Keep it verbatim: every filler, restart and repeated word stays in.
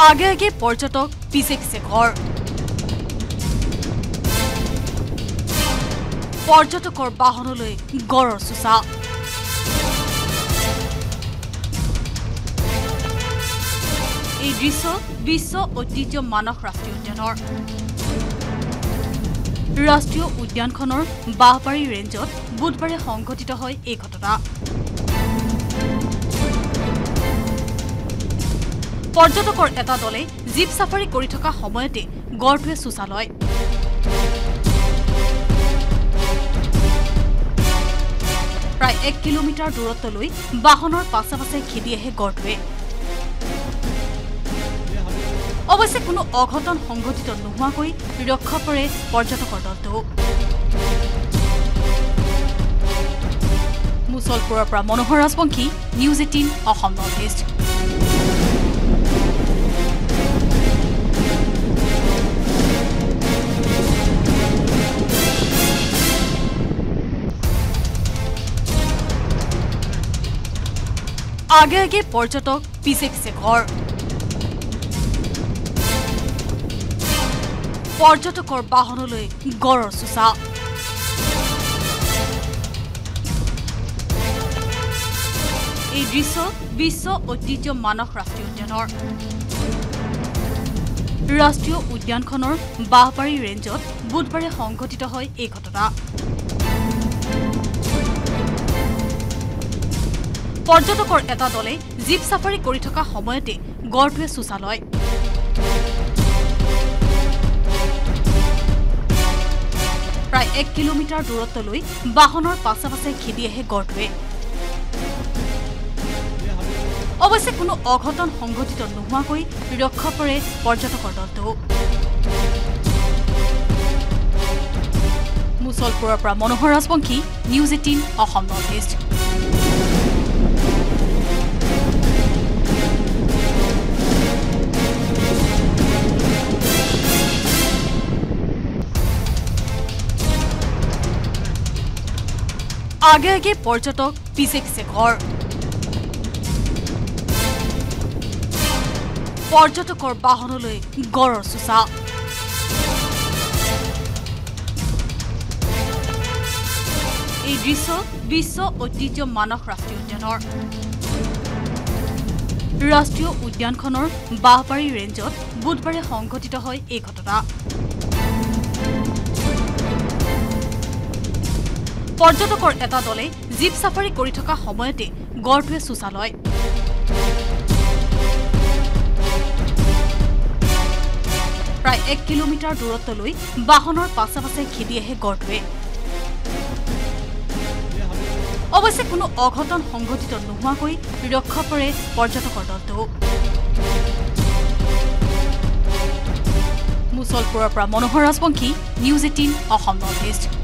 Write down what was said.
আগে আগে পৰ্যটক পিছে পিছে ঘৰ পৰ্যটকৰ বাহনলৈ গড়ৰ চুচা এই দৃশ্য বিশ্ব ঐতিহ্য মানস ৰাষ্ট্ৰীয় উদ্যানৰ ৰাষ্ট্ৰীয় উদ্যানখনৰ বাহবাৰী ৰেঞ্জত বুধবাৰে সংঘটিত হয় এই ঘটনা পৰ্যটকৰ এটা দলে জীপ সাফাৰী কৰি থকা সময়তে গড়টোৱে চুচা লয় প্ৰায় এক কিলোমিটাৰ দূৰত্বলৈ বাহনৰ পাছে পাছে খেদি আহে গড়টোৱে অৱশ্যে কোনো অঘটন সংঘটিত নোহোৱাকৈ ৰক্ষা কৰে পৰ্যটকৰ দলটো মুছলপুৰৰ পৰা Manohar Rajbongshi news eighteen Assam north east আগে আগে পৰ্যটক পিছে পিছে ঘৰ পৰ্যটকৰ বাহনলৈ গড়ৰ চুচা এই দৃশ্য বিশ্ব ঐতিহ্য মানস ৰাষ্ট্ৰীয় উদ্যানৰ ৰাষ্ট্ৰীয় উদ্যানখনৰ বাহবাৰী ৰেঞ্জত বুধবাৰে সংঘটিত হয় এই ঘটনা পৰ্যটকৰ এটা দলে জীপ সাফাৰী কৰি থকা সময়তে গড়টোৱে চুচা লয় প্ৰায় এক কিলোমিটাৰ দূৰত্বলৈ বাহনৰ পাছে পাছে খেদি আহে গড়টোৱে অৱশ্যে কোনো অঘটন সংঘটিত নোহোৱাকৈ ৰক্ষা কৰে পৰ্যটকৰ দলটো মুছলপুৰৰ পৰা Manohar Rajbongshi news eighteen Assam north east আগে আগে পৰ্যটক পিছে পিছে ঘৰ পৰ্যটকৰ বাহনলৈ গড়ৰ চুচা এই দৃশ্য বিশ্ব ঐতিহ্য মানস ৰাষ্ট্ৰীয় উদ্যানৰ ৰাষ্ট্ৰীয় উদ্যানখনৰ বাহবাৰী ৰেঞ্জত বুধবাৰে সংঘটিত হয় এই ঘটনা পৰ্যটকৰ এটা দলে জীপ সাফাৰী কৰি থকা সময়তে গড়টোৱে চুচা লয় প্ৰায় এক কিলোমিটাৰ দূৰত্বলৈ বাহনৰ পাছে পাছে খেদি আহে গড়টোৱে অৱশ্যে কোনো অঘটন সংঘটিত নোহোৱাকৈ ৰক্ষা কৰে পৰ্যটকৰ দলটো মুছলপুৰৰ পৰা Manohar Rajbongshi news eighteen Assam north east